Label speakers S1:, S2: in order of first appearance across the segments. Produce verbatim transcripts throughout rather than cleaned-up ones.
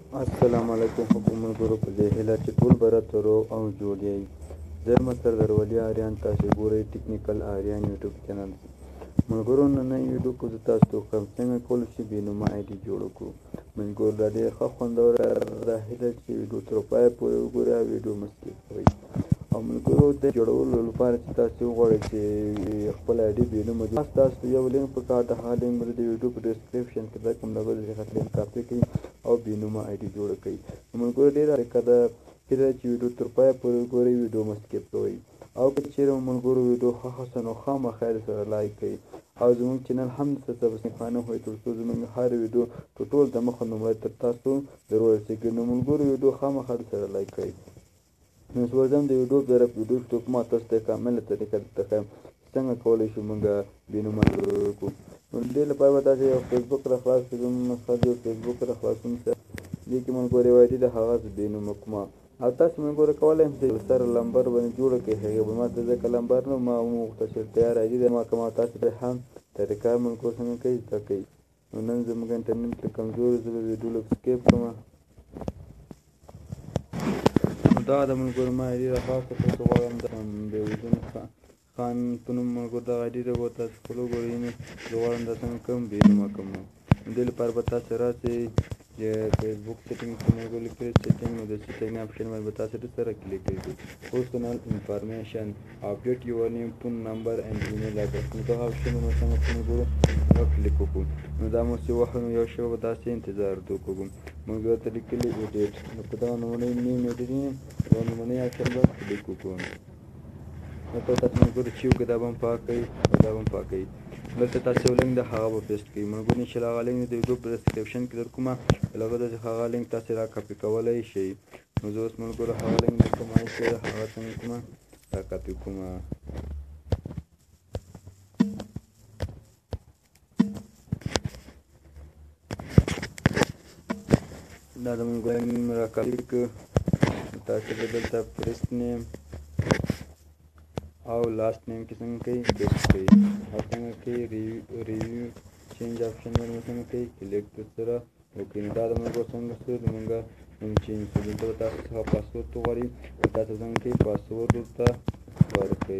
S1: السلام علیکم حکومت ګورو په دې هیله چې ټول به راته روغ او جوړ یئ. زه یم سردار ولی آریان، تاسې ګورئ ټیکنیکل آریان یوټیوب چینل. ملګرو نننۍ ویډیو کې زه تاسو ته وښیم څنګه کولی شو بې نومه آی ډي جوړه کړو. ملګرو دا ډېر ښه خوندوره دا هیله چې ویډیو تر پایه پورې وګورئ او ویډیو مه سکیپ کوئ. او ملګرو د جوړولو لپاره چې تاسو وغواړئ چې خپل آی ډي بې نومه جوړ کړئ، تاسو یو لینک پکار ده. هغه لینک به د ویډیو په ډسکرپشن کې ده، کوم ډول چې لینک کاپي کړئ او بې نومه آی ډي جوړه کړئ. ملګرو ډېره طریقه ده هیله چې ویډیو تر پایه پورې وګورئ، ویډیو مه سکیپ کوئ. او که چیرې ملګرو ویډیو خوښه شوه نو خامخا یې سره لایک کړئ او زموږ چینل هم درته سبسکرایب نه وي، تر څو زموږ هر ویډیو په ټول دمخه لومړی تر تاسو در ورسېږي. نو ملګرو ویډیو خامخا سره لایک کړئ. نو اوس ورځم د ویډیو طرف ویډیو کې ما تاسو ته کامله طریقه درته ښیم څنګه کولی شو موږ بې نومه جوړ کړو. نو دې لپاره به تاسو یو فیسبوک را خلاص کړئ. زموږ نسخه د یو فیسبوک را خلاصون سره دې کې ملګرو یو آی ډي ده، هغه بې نومه کومه او تاسو ملګرو کولی شئ چې سره لمبر باندې جوړه کړئ. هغې به ما ته ځکه لمبر نه ما وغوښتل چې تیار آی ډي ده ما که ما تاسو ته هم طریقه ملګرو څنګه کوئ زده کړئ. نو نن زموږ انټرنیټ لږ کمزوري، زه به ویډیو لږ سکیپ کړم. نو دا د ملګرو ما آی ډي راخلاصه کړه. زه غواړم د بهودین خان په نوم ملګرو دغه آی ډي ده، به تاسو خپل وګورئ. نو زه غواړم دا څنګه کوم بې نومه کوم. نو دې لپاره به تاسو راسئ چې فیسبوک سیټینګ کې ملګرو لیکلي سیټینګ، نو د سیټینګ آپشن باندې به تاسو سره کلیک کړئ. پرسنل انفارمیشن اپډیټ یور نیم فون نمبر اینډ ایمیل اډرس. نو دغه آپشنونه څنګه چې ملګرو هغه کلیک وکړو. نو دا مو چې وخت یو شی به داسې انتظار وکړو. ملګرو ته لیکلي ایډیټ، نو په دغه لومړنۍ نیم ایډیټ دغه لومړنۍ آپشن به کلیک وکړو. نو تاسو ملګرو چې یو دا به هم پاک کړئ او دا به هم پاک کړئ. دلته تاسو یو لینک ده هغه به پیسټ کړئ. ملګرو انشاءالله هغه لینک د ویډیو په ډسکرپشن کې در کومه هغه ده چې هغه لینک تاسو را کاپي کولی شئ. نو زه اوس ملګرو هغه لینک د کومه ایسې ده هغه څنګه کومه را کاپي کومه. دا د ملګرو نیم را کاپي کړه. تاسو به دلته فرست نیم او لاست نیم کې څنګه کوئ پیسټ کړئ او څنګه کوئ ریویو چینج آپشن باندې څنګه کوئ کلیک سره وکړئ. نو دا د ملګرو څنګه شو زموږ نوم چینج شو. دلته به تاسو څخه پاسورډ وغواړئ، تاسو څنګه کوئ پاسورډ ورته ورکړئ.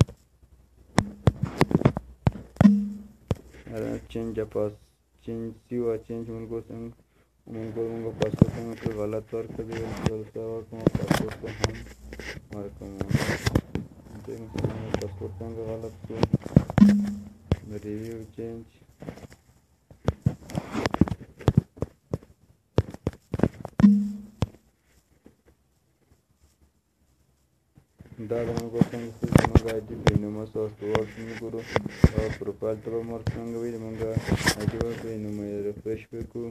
S1: چینج پاس چینج سیوه چینج ملګرو څنګه ملګرو موږ پاسورډ څنګه کړو غلط ورکړئ. غلط ورکړم پاسورډ به هم ورکړم. پاسورډ څنګه غلط شو. ریویو چینج دا د ملګرو څنګه شو زموږ آی ډي بې نومه شو. ورډ ملګرو پروفایل ته به مو څنګه وي زموږ آی ډي به بې نومه یې ریفریش وکړو.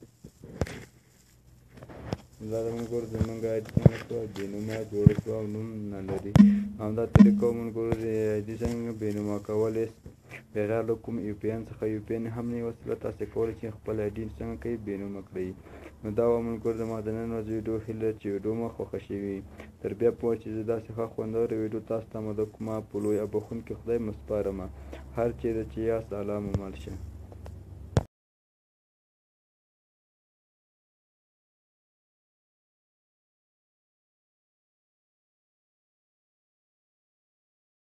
S1: دا د ملګرو زموږ آی ډي څنګه شوه بې نومه جوړه شوه او نوم نه لري. همدا طریقه ملګرو د آی ډي څنګه بې نومه کولی بغیر له کوم یو پي این څخه. یو پي این هم نه وسیله تاسې کولی شئ خپل آی ډي څنګه کوئ بې نومه کړئ. نو دا وه ملګرو زما د نن ورځې ویډیو. هیله چې ویډیو مو خوښه شوې تر بیا پوه چې زه داسې ښه خوندوره ویډیو تاسو ته مو د کومه په لوی او بخښونکي خدای مو سپارم. هر چیرې چې یاست الله مو مل شه.